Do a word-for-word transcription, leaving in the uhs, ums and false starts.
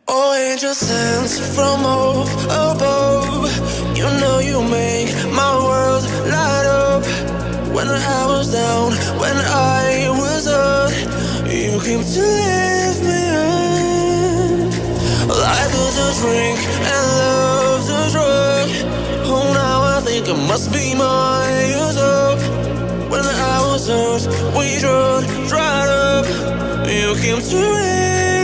Oh, angel sent from up above. You know you make my world light up. When I was down, when I was up, you came to lift me up. Life is a drink and love's a drug. Oh, now I think it must be my years up. When I was hurt, we drove, dried up. You came to lift me up.